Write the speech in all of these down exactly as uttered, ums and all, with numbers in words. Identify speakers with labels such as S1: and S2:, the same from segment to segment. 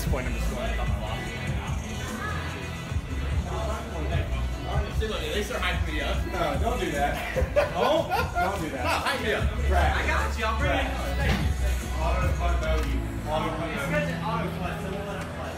S1: this point, I'm just going to cut my loss. At least they're hyping me up.
S2: No, don't do that.
S1: Oh?
S2: Don't do that.
S1: No, hype me up.
S2: Crack.
S1: I got you. I'll bring it. Thank you.
S2: Auto putt bogey. Auto putt bogey.
S1: Auto putt, so we'll let it putt.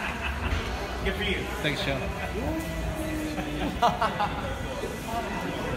S1: Good for you.
S3: Thanks, Joe.